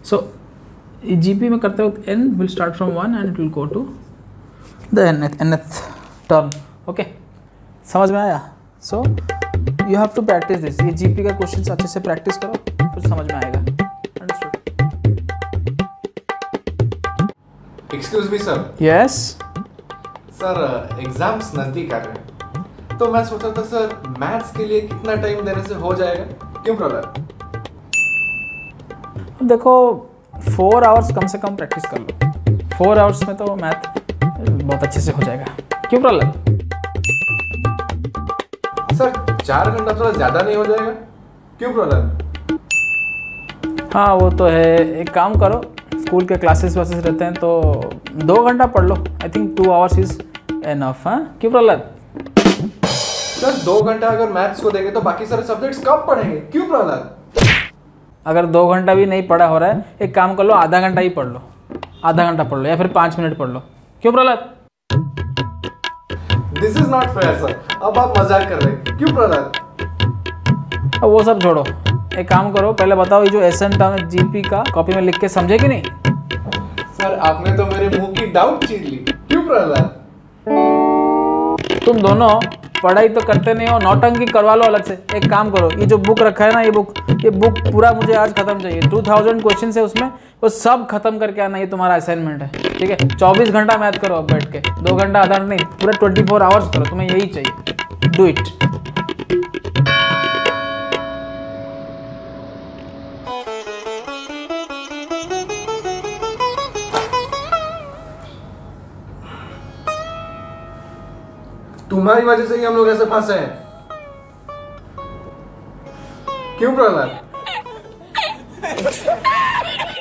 सो GP में करते वक्त n will start from 1 and it will go to the nth term. Okay, समझ में आया? So you have to practice this. ये जीपी का क्वेश्चन अच्छे से प्रैक्टिस करो, फिर समझ में आएगा। Understood? Excuse me sir. Yes sir, exams नजदीक आ रहे हैं, तो मैं सोचा था सर मैथ्स के लिए कितना टाइम देने से हो जाएगा? क्यों ब्रदर? देखो 4 आवर्स कम से कम प्रैक्टिस कर लो। 4 आवर्स में तो मैथ बहुत अच्छे से हो जाएगा। क्यों प्रॉब्लम? सर 4 घंटा थोड़ा ज्यादा नहीं हो जाएगा? क्यों प्रॉब्लम? हाँ वो तो है। एक काम करो, स्कूल के क्लासेस वासेस रहते हैं तो 2 घंटा पढ़ लो। I think 2 hours is enough. हाँ, क्यों प्रॉब्लम? सर 2 घंटा अगर मैथ्स को देंगे तो बाकी सारे सब्जेक्ट्स कब पढ़ेंगे? क्यों प्रॉब्लम? अगर 2 घंटा भी नहीं पढ़ा हो रहा है, एक काम कर लो, आधा घंटा ही पढ़ लो। आधा घंटा पढ़ लो या फिर 5 मिनट पढ़ लो। क्यों problem? This is not fair sir. अब आप मजाक कर रहे हैं। क्यों प्रॉब्लम? अब वो सब छोड़ो, एक काम करो, पहले बताओ ये जो एसन टर्म है जीपी का कॉपी में लिख के समझे कि नहीं? सर आपने तो मेरे मुंह की डाउट छीन ली। क्यों प्रॉब्लम? तुम दोनों पढ़ाई तो करते नहीं हो, नौटंकी करवा लो अलग से। एक काम करो, ये जो बुक रखा है ना, ये बुक पूरा मुझे आज खत्म चाहिए। 2000 क्वेश्चन है उसमें, वो सब खत्म करके आना। ये तुम्हारा असाइनमेंट है, ठीक है? 24 घंटा मैथ करो अब बैठ के। 2 घंटा आधा नहीं, पूरा 24 आवर्स करो। तुम्हें यही चाहिए। Do it. तुम्हारी वजह से ही हम लोग ऐसे फंसे हैं। क्यों प्रॉब्लम?